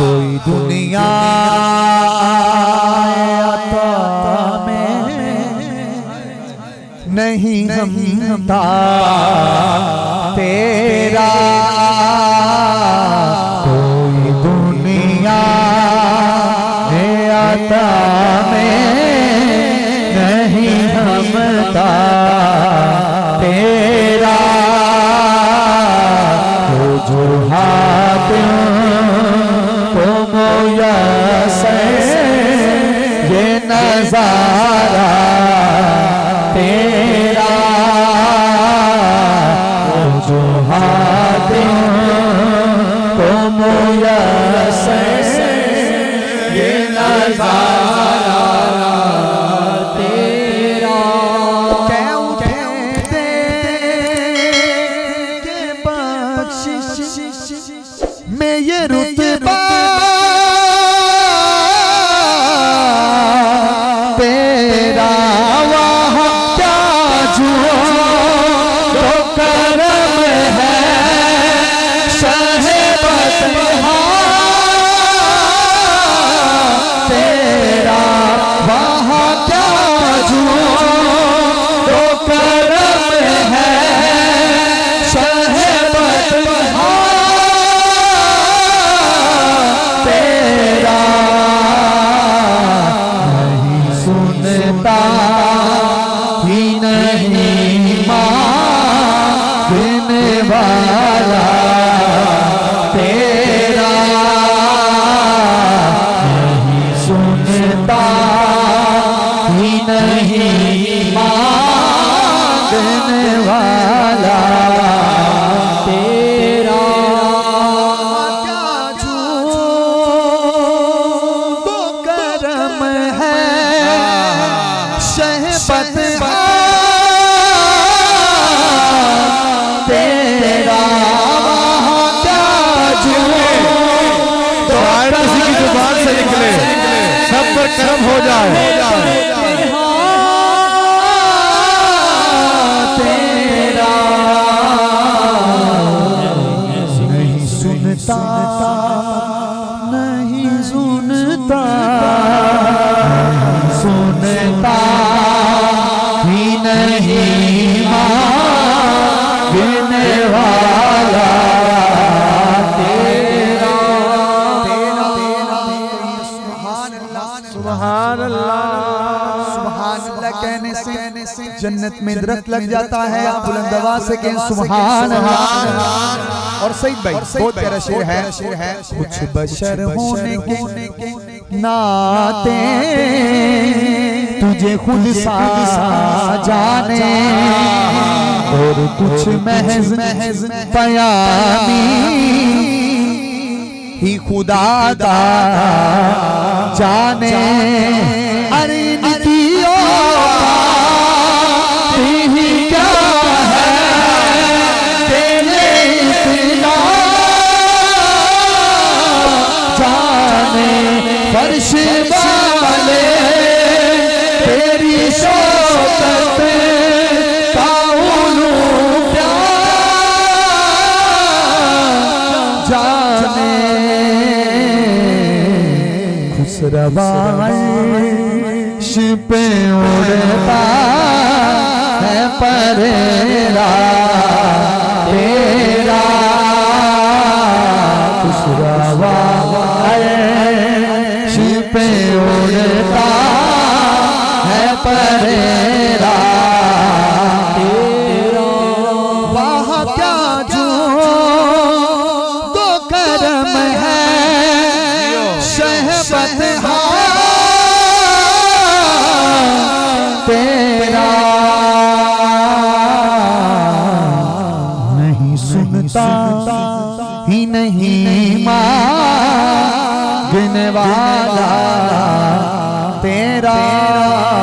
कोई दुनिया में नहीं हमता तेरा, कोई दुनिया आता में नहीं हमता तेरा, तो जो हाथ को मुयस्सर ये नजारा तेरा, तो जो हाथ को मुयस्सर ये नजारा तेरा, क्यों दे के बख्शिश में ये रुतबा तेरा, वहाँ क्या जुआ तो करम है शहबत तेरा, वहाँ क्या जुआ तो करम है शहबत तेरा, नहीं सुनता ही नहीं मांगने वाला तेरा, नहीं सुनता ही नहीं मांगने वाला तेरा, क्या जो तो करम है शहबत तेरा, वहाँ क्या जो तो किसी की जुबान से निकले सब पर करम हो जाए तेरा, नहीं सुनता नहीं सुनता सुनता ही नहीं मांगने वाला तेरा, सुभान अल्लाह सुभान अल्लाह कहने से जन्नत में दरख्त लग जाता है। आप बुलंद आवाज से कहें सुभान अल्लाह। और सईद भाई बहुत प्यारा शेर है, कुछ बशर होने के नाते तुझे खुद सा जाने, और कुछ महज पयामी ही खुदा का जाने, अरे इनकी औकात ही क्या है तेरे इतना जाने, फर्श वाले तेरी शौकत का उलूम जाने, खुसरवाइश पे उड़ता है परेरा तेरा, खुसरवाइश पे उड़ता है परेरा तेरा, वहाँ क्या जो तो करम है शहबत तेरा, नहीं सुनता ही नहीं मांगने वाला तेरा।